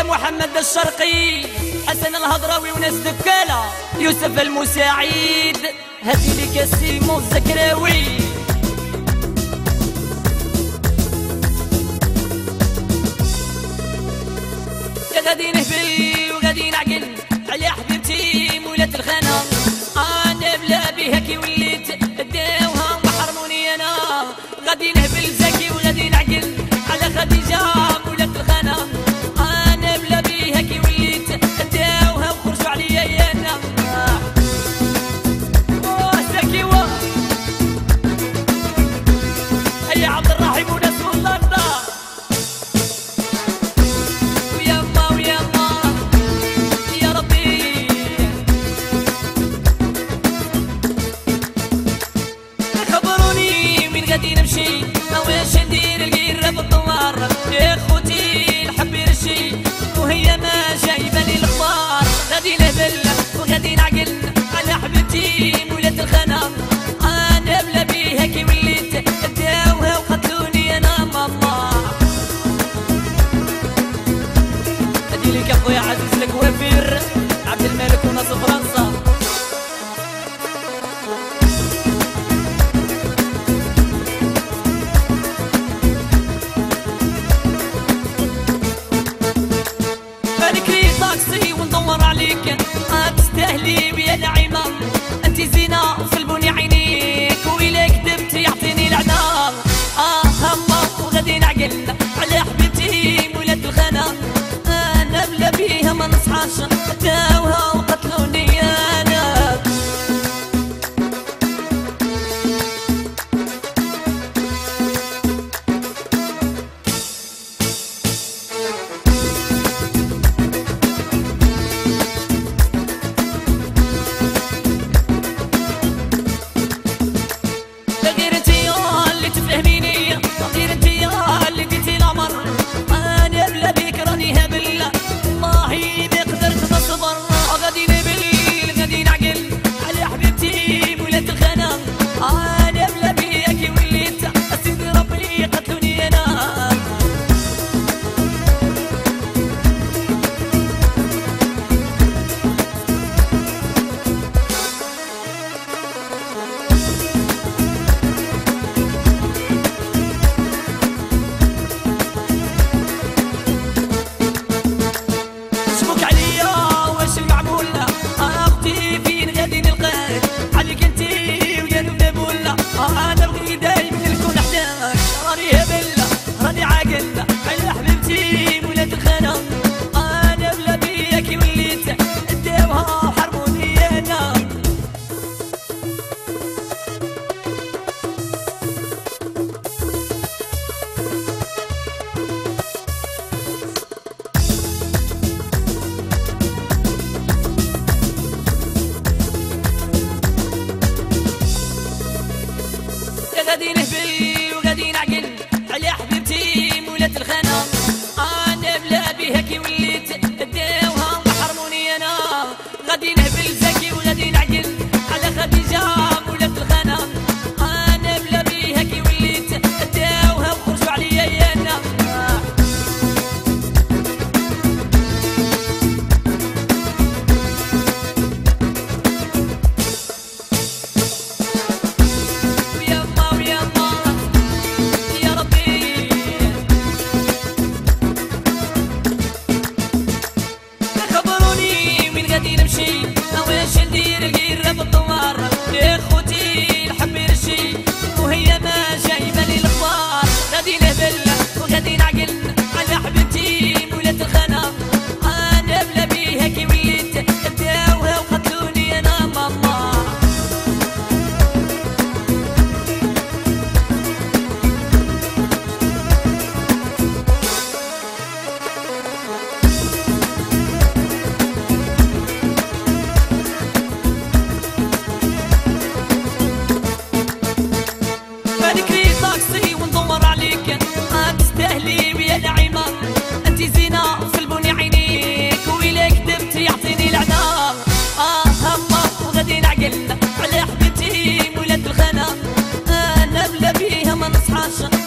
محمد الشرقي، حسن الهضراوي وناس دكالة، يوسف المساعد، هاتي لي كاسيمو الزكراوي. غادي نهبل وغادي نعقل على حبيبتي مولات الخانة، انا بلا بها كي وليت داوها محرموني انا. غادي نهبل زكي وغادي نعقل على خديجة مولات الخانة، انا بلا بها كي وليت داوها وخرجوا عليا انا. زكي هيا عبد الرحيم وناس هولندا. غادي نمشي واش ندير القيرة بالدوار، يا خوتي نحب يرشي وهي ما جايبه لي الخبار. غادي نهبل وغادي نعقل على حبيبتي مولات الخانة، انا بلا بيها كي وليت داوها وقتلوني انا ماما. هادي ليك اخويا عزيز لك وفير عبد الملك وناصر فرنسا. عليك تستاهلي بيا نعيمة، انت زينة في البني عينيك وإلا كذبت يعطيني لعنة. هما وغادي نعقل على حبيبتي مولات الخانة، انا بلا بيها ما نصحاش داوها وقتلوني انا. أنا بغي دايما نكون حداك، راني هبلة راني عاقلة على حبيبتي مولات الخانة، أنا بلا بيا كي وليت داوها وحرموني أنا. غادي نهبل وغادي نعقل على حبيبتي مولات الخانة، انا بلا بيها كي وليت داوها وحرموني انا. غادي نهبل زكي وغادي نعقل على خديجة مولات الخانة، انا بلا بيها كي وليت داوها وخرجوا عليا انا. غادي نمشي واش ندير القيرة بالدوار، يا خوتي نحب يرشي وهي ما جايبه لي الخبار. غادي نهبل وغادي نعقل على حبيبتي مولات الخانة، انا بلا بيها كي وليت داوها وقتلوني انا ماما. تستاهلي بيا نعيمة، انت زينة في البني عينيك وإلا كذبت يعطيني لعنة. هما وغادي نعقل على حبيبتي مولات الخانة، انا بلا بيها ما نصحاش